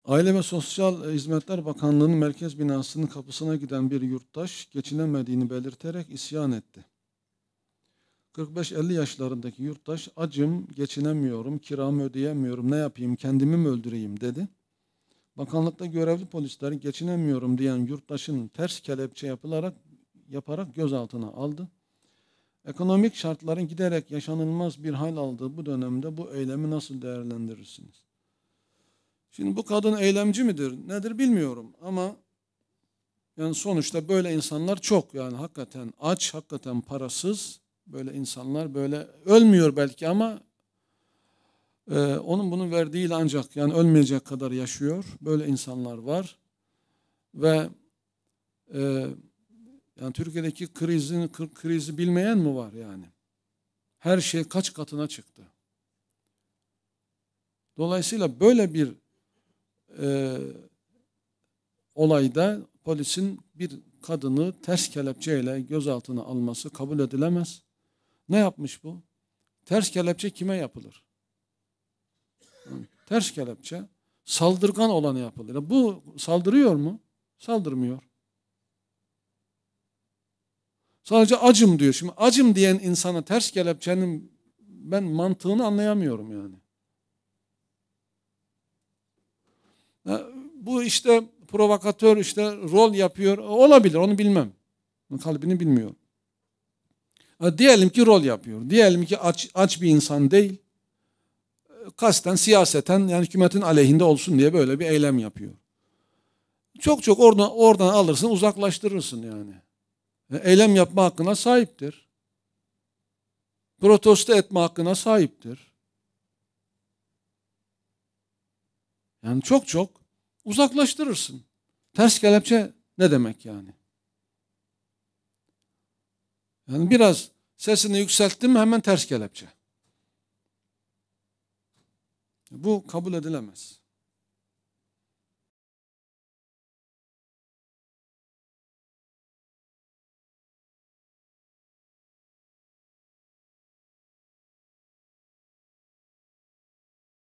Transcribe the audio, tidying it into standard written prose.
Aile ve Sosyal Hizmetler Bakanlığı'nın merkez binasının kapısına giden bir yurttaş geçinemediğini belirterek isyan etti. 45-50 yaşlarındaki yurttaş, acım, geçinemiyorum, kiramı ödeyemiyorum, ne yapayım, kendimi mi öldüreyim dedi. Bakanlıkta görevli polisler geçinemiyorum diyen yurttaşın ters kelepçe yaparak gözaltına aldı. Ekonomik şartların giderek yaşanılmaz bir hal aldığı bu dönemde bu eylemi nasıl değerlendirirsiniz? Şimdi bu kadın eylemci midir, nedir bilmiyorum ama yani sonuçta böyle insanlar çok, yani hakikaten aç, hakikaten parasız böyle insanlar, böyle ölmüyor belki ama onun bunun verdiğiyle ancak yani ölmeyecek kadar yaşıyor. Böyle insanlar var ve yani Türkiye'deki krizi bilmeyen mi var yani? Her şey kaç katına çıktı. Dolayısıyla böyle bir olayda polisin bir kadını ters kelepçeyle gözaltına alması kabul edilemez. Ne yapmış bu? Ters kelepçe kime yapılır? Ters kelepçe saldırgan olanı yapılır. Bu saldırıyor mu? Saldırmıyor. Sadece acım diyor. Şimdi acım diyen insana ters kelepçenin ben mantığını anlayamıyorum yani. Bu işte provokatör, işte rol yapıyor. Olabilir, onu bilmem. Kalbini bilmiyorum. Diyelim ki rol yapıyor. Diyelim ki aç bir insan değil. Kasten, siyaseten yani hükümetin aleyhinde olsun diye böyle bir eylem yapıyor. Çok oradan alırsın, uzaklaştırırsın yani. Eylem yapma hakkına sahiptir. Protesto etme hakkına sahiptir. Yani çok uzaklaştırırsın. Ters kelepçe ne demek yani? Yani biraz sesini yükselttin mi hemen ters kelepçe. Bu kabul edilemez.